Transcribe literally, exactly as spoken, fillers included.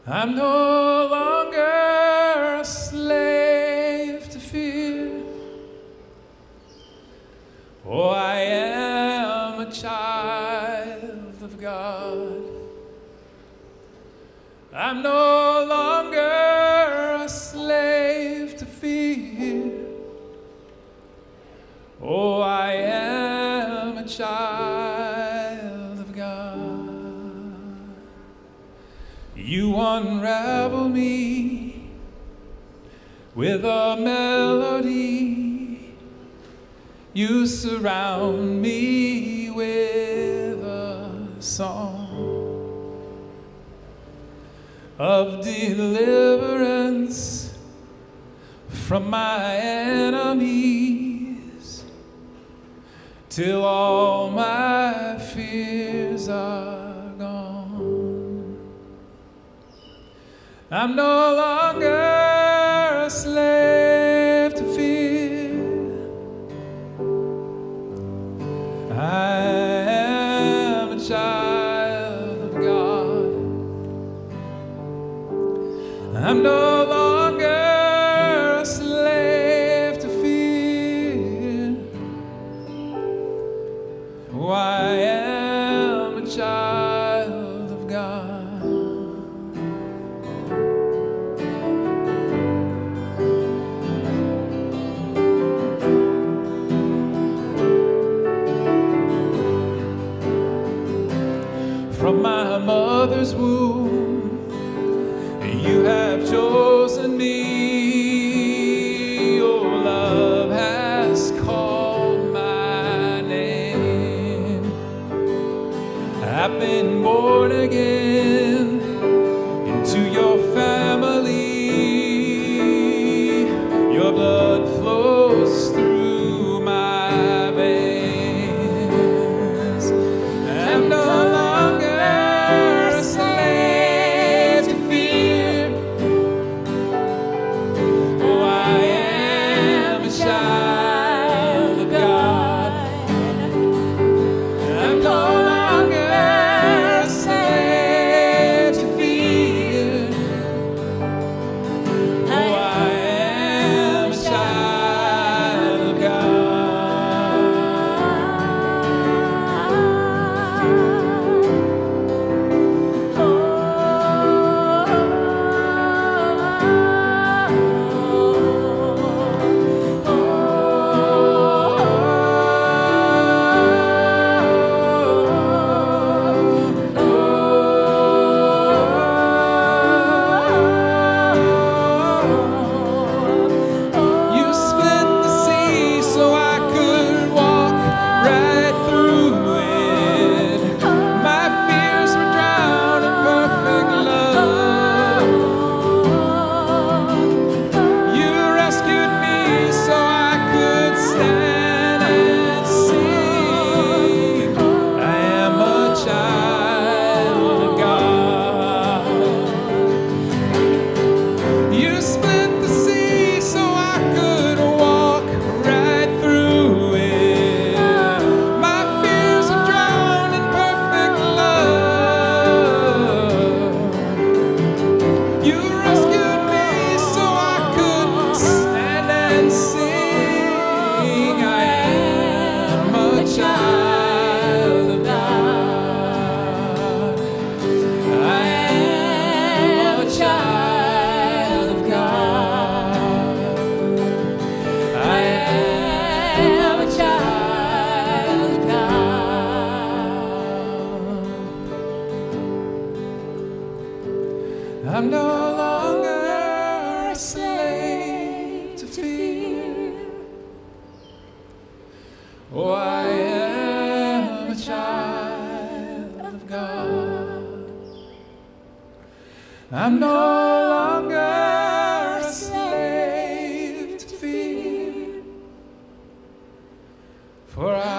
I'm no longer a slave to fear. Oh, I am a child of God. I'm no longer a slave to fear. Oh, I am a child of God. You unravel me with a melody. You surround me with a song of deliverance from my enemies, till all my fears are gone. I'm no longer a slave to fear. I am a child of God. I'm no longer a slave to fear. Oh, I am a child of God. From my mother's womb, you have chosen me. Your love has called my name. I've been born again into your family. Your blood flows through my veins. I'm no longer a slave to fear. Oh, I am a child of God. I'm no longer a slave to fear. Oh, I am a child of You split the sea so I could walk right through it. My fears were drowned in perfect love. You rescued me so I could stand and sing. I am a child of God. You split the sea so I could walk right through it. My fears are drowned in perfect love. You rescued me so I could stand and sing. I am a child of God. I am a child of God. I am a child of God. I'm no longer a slave to fear. Oh, I am a child of God. I'm no longer a slave to fear, for I